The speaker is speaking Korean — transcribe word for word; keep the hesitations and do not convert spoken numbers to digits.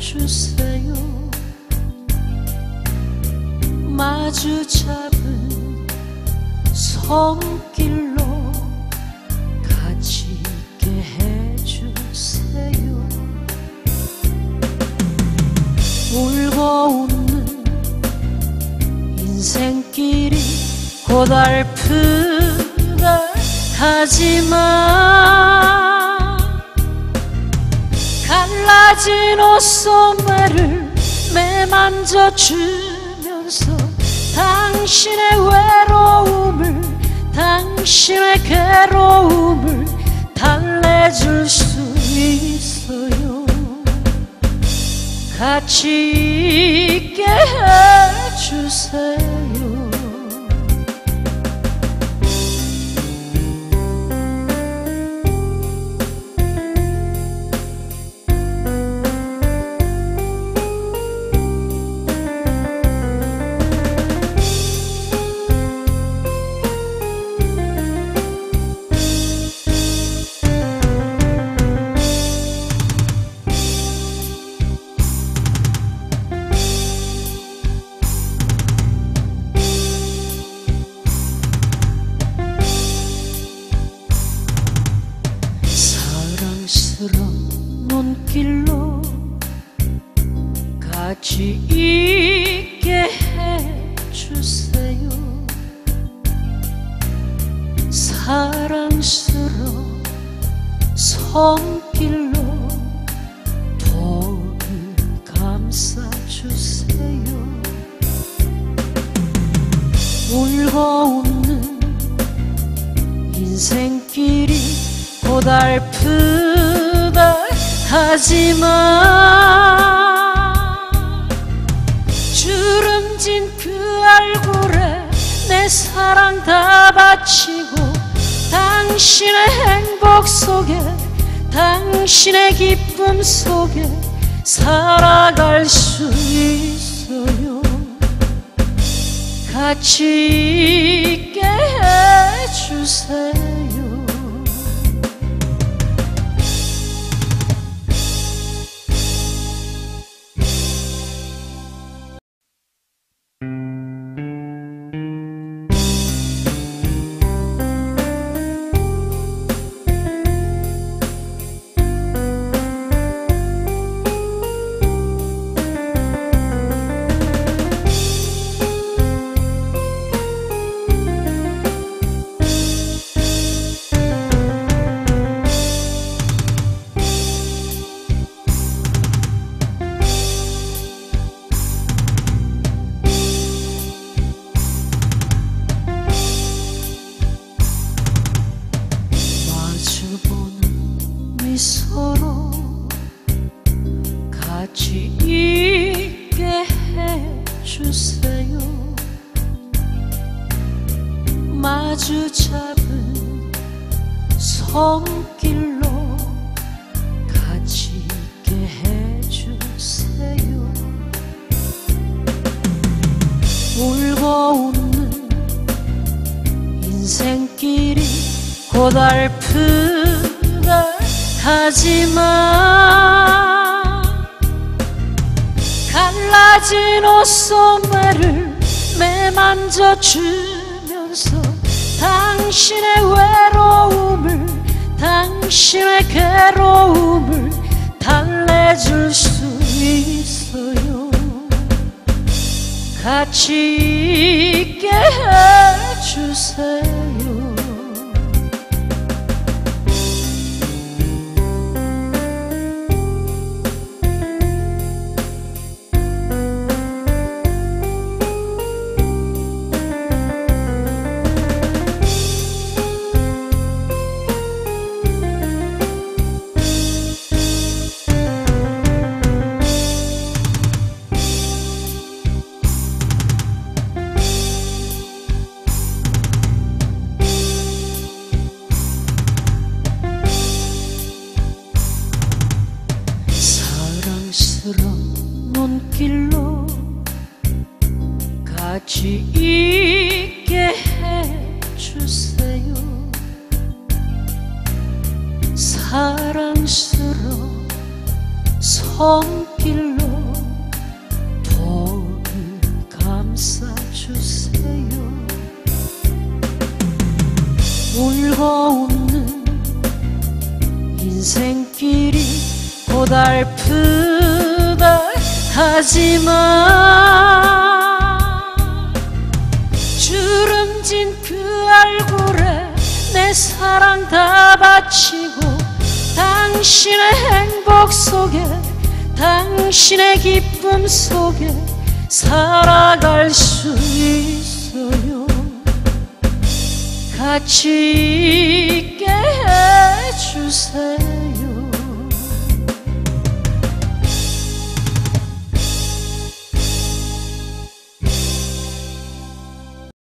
해주세요. 마주 잡은 손길로 같이 있게 해주세요. 울고 웃는 인생길이 고달프다 하지만 갈라진 옷소매를 매만져 주면서 당신의 외로움을 당신의 괴로움을 달래줄 수 있어요. 같이 있게 해주세요. 사랑스러운 눈길로 같이 있게 해주세요. 사랑스러운 손길로 돌을 감싸주세요. 울고 웃는 인생길이 고달프다 하지만 주름진 그 얼굴에 내 사랑 다 바치고 당신의 행복 속에 당신의 기쁨 속에 살아갈 수 있어요. 같이 있게 해주세요. 서로 같이 있게 해주세요. 마주 잡은 손길로 같이 있게 해주세요. 울고 웃는 인생길이 고달프다 하지만 갈라진 옷소매를 매만져 주면서 당신의 외로움을 당신의 괴로움을 달래줄 수 있어요. 같이 있게 해주세요. 사랑스러운 눈길로 같이 있게 해주세요. 사랑스러운 손길로 즐거운 인생길이 고달프다 하지만 주름진 그 얼굴에 내 사랑 다 바치고 당신의 행복 속에 당신의 기쁨 속에 살아갈 수 있어요. 같이 있게 해주세요.